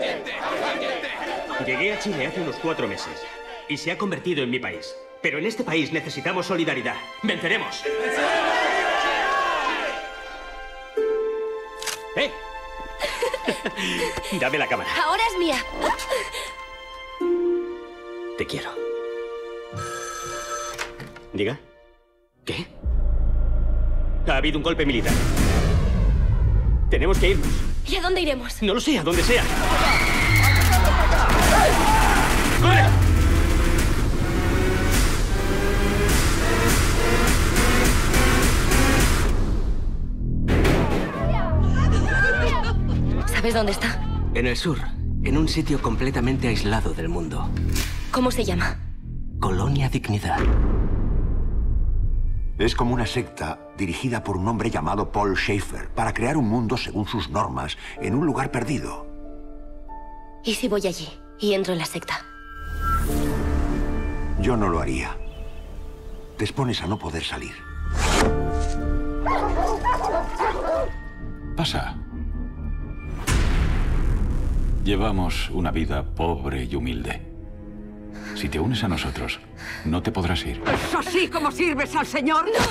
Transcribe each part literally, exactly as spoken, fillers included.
Llegué a Chile hace unos cuatro meses y se ha convertido en mi país. Pero en este país necesitamos solidaridad. ¡Venceremos! ¡Eh! Dame la cámara. Ahora es mía. Te quiero. ¿Diga? ¿Qué? Ha habido un golpe militar. Tenemos que irnos. ¿Y a dónde iremos? No lo sé, a donde sea. ¡Corre! ¿Sabes dónde está? En el sur, en un sitio completamente aislado del mundo. ¿Cómo se llama? Colonia Dignidad. Es como una secta dirigida por un hombre llamado Paul Schaefer para crear un mundo según sus normas en un lugar perdido. ¿Y si voy allí y entro en la secta? Yo no lo haría. Te expones a no poder salir. Pasa. Llevamos una vida pobre y humilde. Si te unes a nosotros, no te podrás ir. ¿Es así como sirves al Señor? ¡No!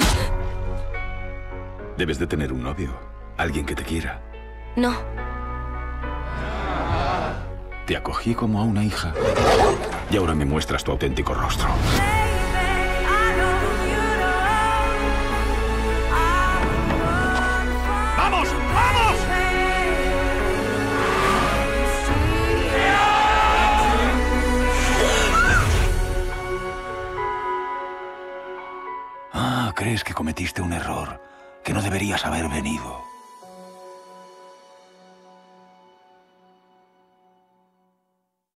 Debes de tener un novio, alguien que te quiera. No. Te acogí como a una hija y ahora me muestras tu auténtico rostro. ¡Vamos! ¡Vamos! Ah, crees que cometiste un error, que no deberías haber venido.